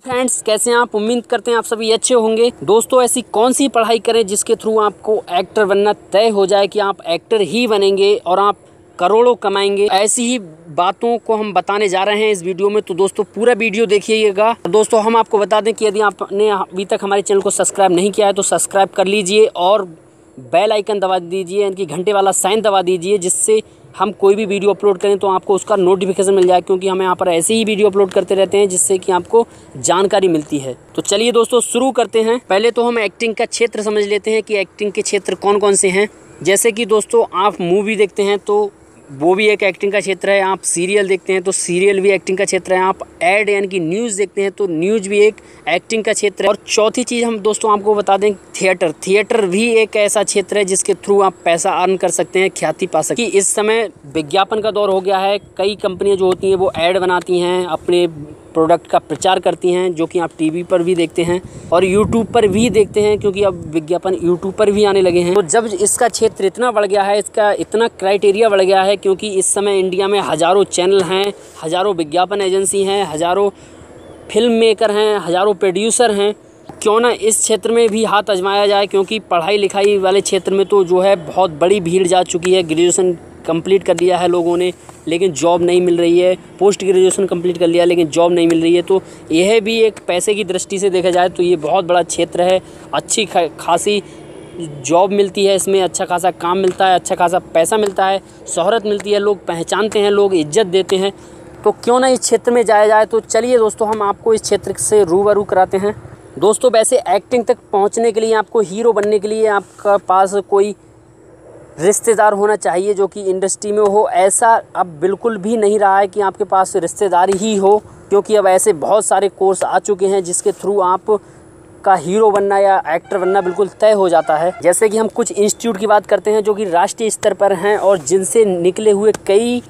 Friends, कैसे हैं आप? उम्मीद करते हैं आप सभी अच्छे होंगे। दोस्तों, ऐसी कौन सी पढ़ाई करें जिसके थ्रू आपको एक्टर बनना तय हो जाए कि आप एक्टर ही बनेंगे और आप करोड़ों कमाएंगे। ऐसी ही बातों को हम बताने जा रहे हैं इस वीडियो में, तो दोस्तों पूरा वीडियो देखिएगा। दोस्तों, हम आपको बता दें कि यदि आपने अभी तक हमारे चैनल को सब्सक्राइब नहीं किया है तो सब्सक्राइब कर लीजिए और बेल आइकन दबा दीजिए, यानी कि घंटे वाला साइन दबा दीजिए, जिससे हम कोई भी वीडियो अपलोड करें तो आपको उसका नोटिफिकेशन मिल जाए, क्योंकि हम यहाँ पर ऐसे ही वीडियो अपलोड करते रहते हैं जिससे कि आपको जानकारी मिलती है। तो चलिए दोस्तों शुरू करते हैं। पहले तो हम एक्टिंग का क्षेत्र समझ लेते हैं कि एक्टिंग के क्षेत्र कौन कौन से हैं। जैसे कि दोस्तों आप मूवी देखते हैं तो वो भी एक एक्टिंग का क्षेत्र है, आप सीरियल देखते हैं तो सीरियल भी एक्टिंग का क्षेत्र है, आप ऐड यानी कि न्यूज़ देखते हैं तो न्यूज़ भी एक एक्टिंग का क्षेत्र है। और चौथी चीज़ हम दोस्तों आपको बता दें, थिएटर भी एक ऐसा क्षेत्र है जिसके थ्रू आप पैसा अर्न कर सकते हैं, ख्याति पा सकते हैं। इस समय विज्ञापन का दौर हो गया है, कई कंपनियां जो होती हैं वो ऐड बनाती हैं, अपने प्रोडक्ट का प्रचार करती हैं, जो कि आप टीवी पर भी देखते हैं और यूट्यूब पर भी देखते हैं, क्योंकि अब विज्ञापन यूट्यूब पर भी आने लगे हैं। तो जब इसका क्षेत्र इतना बढ़ गया है, इसका इतना क्राइटेरिया बढ़ गया है, क्योंकि इस समय इंडिया में हज़ारों चैनल हैं, हज़ारों विज्ञापन एजेंसी हैं, हज़ारों फिल्म मेकर हैं, हज़ारों प्रोड्यूसर हैं, क्यों ना इस क्षेत्र में भी हाथ आजमाया जाए। क्योंकि पढ़ाई लिखाई वाले क्षेत्र में तो जो है बहुत बड़ी भीड़ जा चुकी है। ग्रेजुएशन कंप्लीट कर लिया है लोगों ने, लेकिन जॉब नहीं मिल रही है। पोस्ट ग्रेजुएशन कंप्लीट कर लिया लेकिन जॉब नहीं मिल रही है। तो यह भी एक पैसे की दृष्टि से देखा जाए तो ये बहुत बड़ा क्षेत्र है। अच्छी खासी जॉब मिलती है इसमें, अच्छा खासा काम मिलता है, अच्छा खासा पैसा मिलता है, शोहरत मिलती है, लोग पहचानते हैं, लोग इज्जत देते हैं। तो क्यों ना इस क्षेत्र में जाया जाए। तो चलिए दोस्तों हम आपको इस क्षेत्र से रूबरू कराते हैं। दोस्तों, वैसे एक्टिंग तक पहुंचने के लिए, आपको हीरो बनने के लिए आपका पास कोई रिश्तेदार होना चाहिए जो कि इंडस्ट्री में हो। ऐसा अब बिल्कुल भी नहीं रहा है कि आपके पास रिश्तेदार ही हो, क्योंकि अब ऐसे बहुत सारे कोर्स आ चुके हैं जिसके थ्रू आप का हीरो बनना या एक्टर बनना बिल्कुल तय हो जाता है। जैसे कि हम कुछ इंस्टीट्यूट की बात करते हैं जो कि राष्ट्रीय स्तर पर हैं और जिनसे निकले हुए कई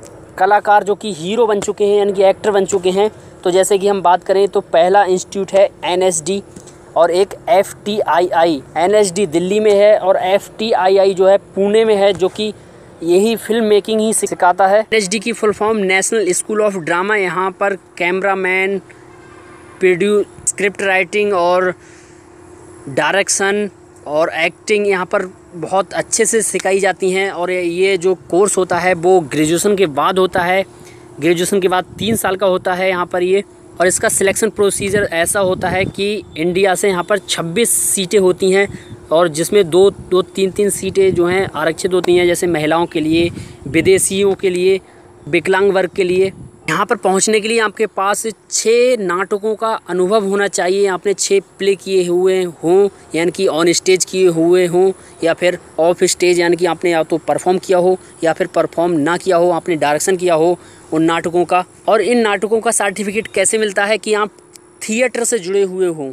कलाकार जो कि हीरो बन चुके हैं, यानी कि एक्टर बन चुके हैं। तो जैसे कि हम बात करें तो पहला इंस्टीट्यूट है NSD और एक FTII। NSD दिल्ली में है और FTII जो है पुणे में है, जो कि यही फिल्म मेकिंग ही सिखाता है। NSD की full form national school of drama. यहाँ पर कैमरामैन, स्क्रिप्ट राइटिंग और डायरेक्शन और एक्टिंग यहाँ पर बहुत अच्छे से सिखाई जाती हैं। और ये जो कोर्स होता है वो ग्रेजुएशन के बाद होता है। ग्रेजुएशन के बाद 3 साल का होता है यहाँ पर ये। और इसका सिलेक्शन प्रोसीजर ऐसा होता है कि इंडिया से यहाँ पर 26 सीटें होती हैं और जिसमें दो 3 सीटें जो हैं आरक्षित होती हैं, जैसे महिलाओं के लिए, विदेशियों के लिए, विकलांग वर्ग के लिए। यहाँ पर पहुँचने के लिए आपके पास 6 नाटकों का अनुभव होना चाहिए। आपने 6 प्ले किए हुए हों, यानी कि ऑन स्टेज किए हुए हों, या फिर ऑफ स्टेज, यानी कि आपने या तो परफॉर्म किया हो या फिर परफॉर्म ना किया हो, आपने डायरेक्शन किया हो उन नाटकों का। और इन नाटकों का सर्टिफिकेट कैसे मिलता है कि आप थिएटर से जुड़े हुए हों।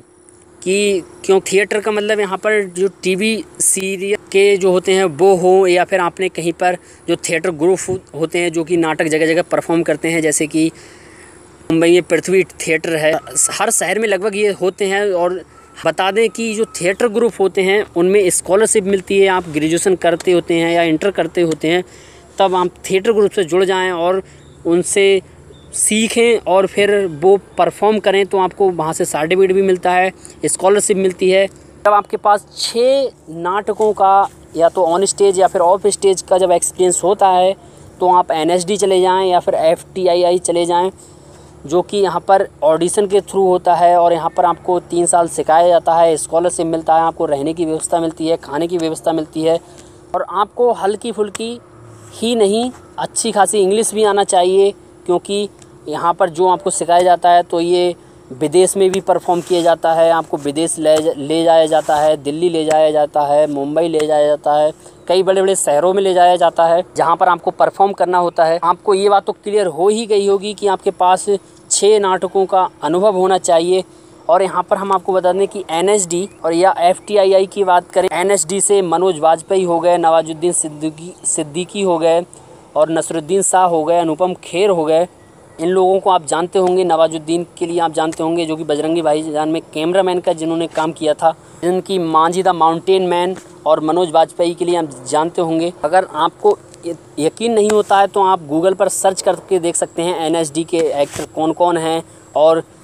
कि क्यों थिएटर का मतलब यहाँ पर जो टीवी सीरियल के जो होते हैं वो हो, या फिर आपने कहीं पर जो थिएटर ग्रुप होते हैं जो कि नाटक जगह जगह परफॉर्म करते हैं, जैसे कि मुंबई में पृथ्वी थिएटर है, हर शहर में लगभग ये होते हैं। और बता दें कि जो थिएटर ग्रुप होते हैं उनमें स्कॉलरशिप मिलती है। आप ग्रेजुएशन करते होते हैं या इंटर करते होते हैं, तब आप थिएटर ग्रुप से जुड़ जाएँ और उनसे सीखें और फिर वो परफॉर्म करें, तो आपको वहाँ से सर्टिफिकेट भी मिलता है, स्कॉलरशिप मिलती है। जब आपके पास 6 नाटकों का या तो ऑन स्टेज या फिर ऑफ स्टेज का जब एक्सपीरियंस होता है तो आप NSD चले जाएं या फिर FTII चले जाएं, जो कि यहाँ पर ऑडिशन के थ्रू होता है। और यहाँ पर आपको 3 साल सिखाया जाता है, स्कॉलरशिप मिलता है, आपको रहने की व्यवस्था मिलती है, खाने की व्यवस्था मिलती है, और आपको हल्की फुल्की ही नहीं अच्छी खासी इंग्लिश भी आना चाहिए, क्योंकि यहाँ पर जो आपको सिखाया जाता है तो ये विदेश में भी परफॉर्म किया जाता है। आपको विदेश ले जाया जाता है, दिल्ली ले जाया जाता है, मुंबई ले जाया जाता है, कई बड़े बड़े शहरों में ले जाया जाता है जहाँ पर आपको परफॉर्म करना होता है। आपको ये बात तो क्लियर हो ही गई होगी कि आपके पास 6 नाटकों का अनुभव होना चाहिए। और यहाँ पर हम आपको बता दें कि NSD और या FTII की बात करें, NSD से मनोज वाजपेयी हो गए, नवाजुद्दीन सिद्दीकी हो गए और नसरुद्दीन शाह हो गए, अनुपम खेर हो गए। इन लोगों को आप जानते होंगे। नवाजुद्दीन के लिए आप जानते होंगे जो कि बजरंगी भाईजान में कैमरामैन का जिन्होंने काम किया था, जिनकी मांझी द माउंटेन मैन। और मनोज वाजपेयी के लिए आप जानते होंगे। अगर आपको यकीन नहीं होता है तो आप गूगल पर सर्च करके देख सकते हैं NSD के एक्टर कौन कौन हैं और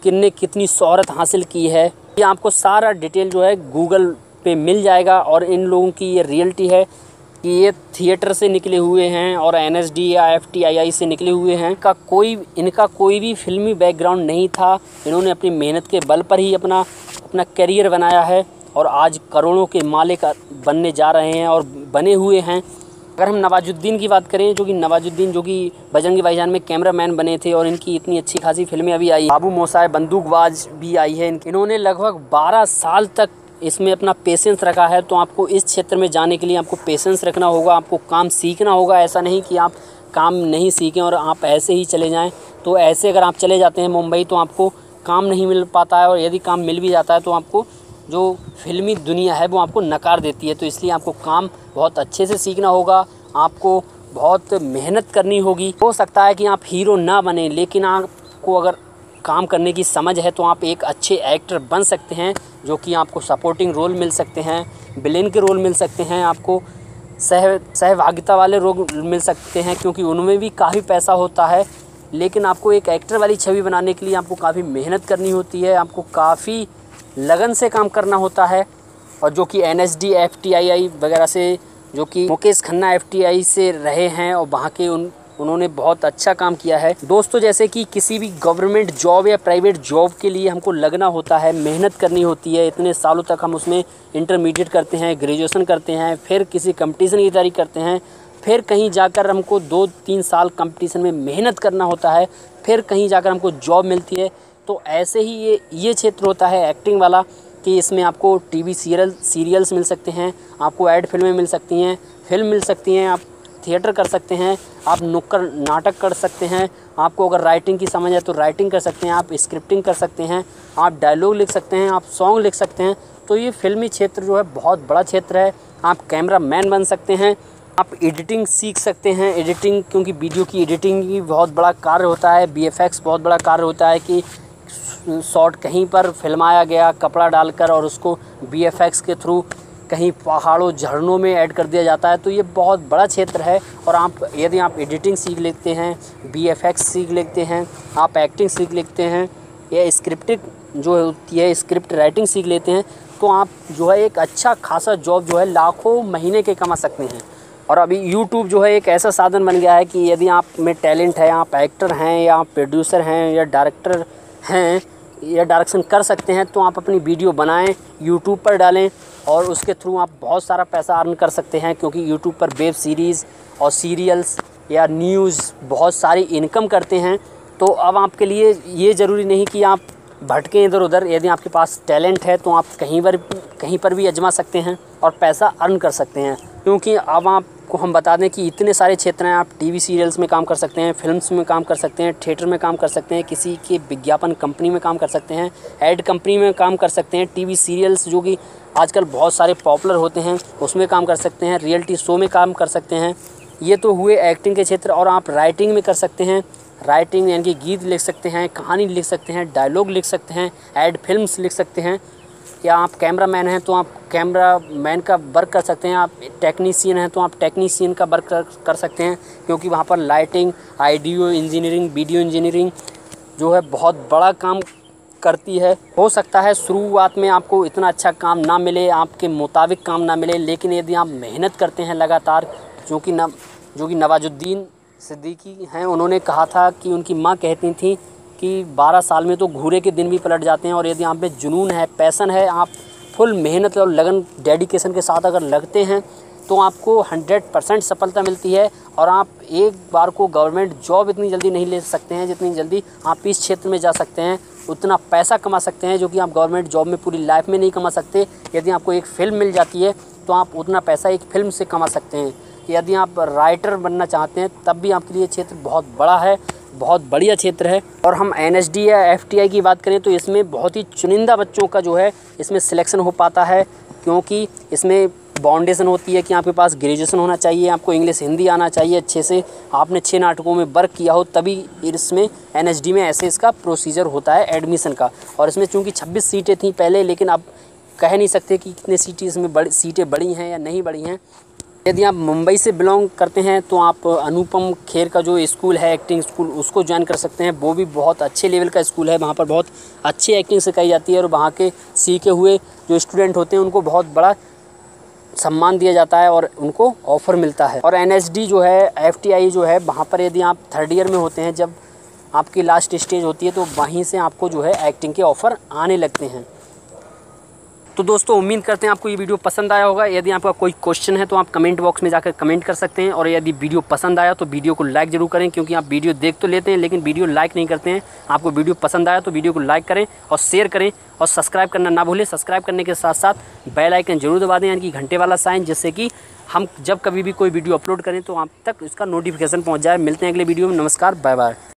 किन्ने कितनी शोहरत हासिल की है, ये आपको सारा डिटेल जो है गूगल पे मिल जाएगा। और इन लोगों की ये रियलिटी है कि ये थिएटर से निकले हुए हैं और एनएसडी या एफटीआईआई से निकले हुए हैं। इनका कोई भी फिल्मी बैकग्राउंड नहीं था। इन्होंने अपनी मेहनत के बल पर ही अपना करियर बनाया है और आज करोड़ों के मालिक बनने जा रहे हैं और बने हुए हैं। अगर हम नवाजुद्दीन की बात करें, जो कि बजरंगी भाईजान में कैमरामैन बने थे और इनकी इतनी अच्छी खासी फिल्में अभी आई। बाबू मोशाय बंदूकबाज भी आई है। इन्होंने लगभग 12 साल तक इसमें अपना पेशेंस रखा है। तो आपको इस क्षेत्र में जाने के लिए आपको पेशेंस रखना होगा, आपको काम सीखना होगा। ऐसा नहीं कि आप काम नहीं सीखें और आप ऐसे ही चले जाएँ। तो ऐसे अगर आप चले जाते हैं मुंबई तो आपको काम नहीं मिल पाता है, और यदि काम मिल भी जाता है तो आपको जो फिल्मी दुनिया है वो आपको नकार देती है। तो इसलिए आपको काम बहुत अच्छे से सीखना होगा, आपको बहुत मेहनत करनी होगी। हो सकता है कि आप हीरो ना बने, लेकिन आपको अगर काम करने की समझ है तो आप एक अच्छे एक्टर बन सकते हैं, जो कि आपको सपोर्टिंग रोल मिल सकते हैं, विलेन के रोल मिल सकते हैं, आपको सहभागिता वाले रोल मिल सकते हैं, क्योंकि उनमें भी काफ़ी पैसा होता है। लेकिन आपको एक एक्टर वाली छवि बनाने के लिए आपको काफ़ी मेहनत करनी होती है, आपको काफ़ी लगन से काम करना होता है। और जो कि एनएसडी एफटीआईआई वगैरह से, जो कि मुकेश खन्ना एफटीआई से रहे हैं और वहाँ के उन्होंने बहुत अच्छा काम किया है। दोस्तों, जैसे कि किसी भी गवर्नमेंट जॉब या प्राइवेट जॉब के लिए हमको लगना होता है, मेहनत करनी होती है। इतने सालों तक हम उसमें इंटरमीडिएट करते हैं, ग्रेजुएशन करते हैं, फिर किसी कंपटीशन की तैयारी करते हैं, फिर कहीं जाकर हमको 2-3 साल कंपटीशन में मेहनत करना होता है, फिर कहीं जाकर हमको जॉब मिलती है। तो ऐसे ही ये क्षेत्र होता है एक्टिंग वाला, कि इसमें आपको टीवी सीरियल्स मिल सकते हैं, आपको ऐड फिल्में मिल सकती हैं, फिल्म मिल सकती हैं, आप थिएटर कर सकते हैं, आप नुक्कड़ नाटक कर सकते हैं, आपको अगर राइटिंग की समझ है तो राइटिंग कर सकते हैं, आप स्क्रिप्टिंग कर सकते हैं, आप डायलॉग लिख सकते हैं, आप सॉन्ग लिख सकते हैं। तो ये फिल्मी क्षेत्र जो है बहुत बड़ा क्षेत्र है। आप कैमरा मैन बन सकते हैं, आप एडिटिंग सीख सकते हैं। एडिटिंग, क्योंकि वीडियो की एडिटिंग भी बहुत बड़ा कार्य होता है, वीएफएक्स बहुत बड़ा कार्य होता है कि शॉट कहीं पर फिल्माया गया कपड़ा डालकर और उसको वीएफएक्स के थ्रू कहीं पहाड़ों झरनों में ऐड कर दिया जाता है। तो ये बहुत बड़ा क्षेत्र है। और यदि आप एडिटिंग सीख लेते हैं, वीएफएक्स सीख लेते हैं, आप एक्टिंग सीख लेते हैं, या स्क्रिप्टिंग जो होती है स्क्रिप्ट राइटिंग सीख लेते हैं, तो आप जो है एक अच्छा खासा जॉब जो है लाखों महीने के कमा सकते हैं। और अभी यूट्यूब जो है एक ऐसा साधन बन गया है कि यदि आप में टैलेंट है, आप एक्टर हैं या आप प्रोड्यूसर हैं या डायरेक्टर हैं या डायरेक्शन कर सकते हैं, तो आप अपनी वीडियो बनाएं, यूट्यूब पर डालें और उसके थ्रू आप बहुत सारा पैसा अर्न कर सकते हैं। क्योंकि यूट्यूब पर वेब सीरीज़ और सीरियल्स या न्यूज़ बहुत सारी इनकम करते हैं। तो अब आपके लिए ये ज़रूरी नहीं कि आप भटकें इधर उधर। यदि आपके पास टैलेंट है तो आप कहीं पर भी आजमा सकते हैं और पैसा अर्न कर सकते हैं। क्योंकि अब आपको हम बता दें कि इतने सारे क्षेत्र हैं। आप टीवी सीरियल्स में काम कर सकते हैं, फिल्म्स में काम कर सकते हैं, थिएटर में काम कर सकते हैं, किसी के विज्ञापन कंपनी में काम कर सकते हैं, एड कंपनी में काम कर सकते हैं, टीवी सीरियल्स जो कि आजकल बहुत सारे पॉपुलर होते हैं उसमें काम कर सकते हैं, रियलिटी शो में काम कर सकते हैं। ये तो हुए एक्टिंग के क्षेत्र। और आप राइटिंग में कर सकते हैं, राइटिंग यानी कि गीत लिख सकते हैं, कहानी लिख सकते हैं, डायलॉग लिख सकते हैं, एड फिल्म्स लिख सकते हैं। या आप कैमरा मैन हैं तो आप कैमरा मैन का वर्क कर सकते हैं, आप टेक्नीशियन हैं तो आप टेक्नीशियन का वर्क कर सकते हैं। क्योंकि वहाँ पर lighting, audio engineering, video engineering जो है बहुत बड़ा काम करती है। हो सकता है शुरुआत में आपको इतना अच्छा काम ना मिले, आपके मुताबिक काम ना मिले, लेकिन यदि आप मेहनत करते हैं लगातार, जो कि नवाजुद्दीन सिद्दीकी हैं, उन्होंने कहा था कि उनकी माँ कहती थी कि 12 साल में तो घूरे के दिन भी पलट जाते हैं। और यदि आप में जुनून है, पैसन है, आप फुल मेहनत और लगन डेडिकेशन के साथ अगर लगते हैं तो आपको 100% सफलता मिलती है। और आप एक बार को गवर्नमेंट जॉब इतनी जल्दी नहीं ले सकते हैं जितनी जल्दी आप इस क्षेत्र में जा सकते हैं, उतना पैसा कमा सकते हैं जो कि आप गवर्नमेंट जॉब में पूरी लाइफ में नहीं कमा सकते। यदि आपको एक फ़िल्म मिल जाती है तो आप उतना पैसा एक फ़िल्म से कमा सकते हैं। यदि आप राइटर बनना चाहते हैं तब भी आपके लिए क्षेत्र बहुत बड़ा है, बहुत बढ़िया क्षेत्र है। और हम एनएसडी या एफटीआई की बात करें तो इसमें बहुत ही चुनिंदा बच्चों का जो है इसमें सिलेक्शन हो पाता है। क्योंकि इसमें बाउंडेशन होती है कि आपके पास ग्रेजुएशन होना चाहिए, आपको इंग्लिश हिंदी आना चाहिए अच्छे से, आपने 6 नाटकों में वर्क किया हो, तभी इसमें एनएसडी में ऐसे इसका प्रोसीजर होता है एडमिशन का। और इसमें चूँकि 26 सीटें थी पहले, लेकिन अब कह नहीं सकते कि कितने सीटें इसमें सीटें बढ़ी हैं या नहीं बढ़ी हैं। यदि आप मुंबई से बिलोंग करते हैं तो आप अनुपम खेर का जो स्कूल है एक्टिंग स्कूल, उसको ज्वाइन कर सकते हैं। वो भी बहुत अच्छे लेवल का स्कूल है, वहाँ पर बहुत अच्छी एक्टिंग सिखाई जाती है और वहाँ के सीखे हुए जो स्टूडेंट होते हैं उनको बहुत बड़ा सम्मान दिया जाता है और उनको ऑफ़र मिलता है। और NSD जो है, FTI जो है, वहाँ पर यदि आप 3rd ईयर में होते हैं, जब आपकी लास्ट स्टेज होती है, तो वहीं से आपको जो है एक्टिंग के ऑफ़र आने लगते हैं। तो दोस्तों उम्मीद करते हैं आपको ये वीडियो पसंद आया होगा। यदि आपका कोई क्वेश्चन है तो आप कमेंट बॉक्स में जाकर कमेंट कर सकते हैं, और यदि वीडियो पसंद आया तो वीडियो को लाइक ज़रूर करें, क्योंकि आप वीडियो देख तो लेते हैं लेकिन वीडियो लाइक नहीं करते हैं। आपको वीडियो पसंद आया तो वीडियो को लाइक करें और शेयर करें, और सब्सक्राइब करना ना भूलें। सब्सक्राइब करने के साथ साथ बेल आइकन जरूर दबा दें, यानी कि घंटे वाला साइन, जिससे कि हम जब कभी भी कोई वीडियो अपलोड करें तो आप तक इसका नोटिफिकेशन पहुँच जाए। मिलते हैं अगले वीडियो में। नमस्कार, बाय बाय।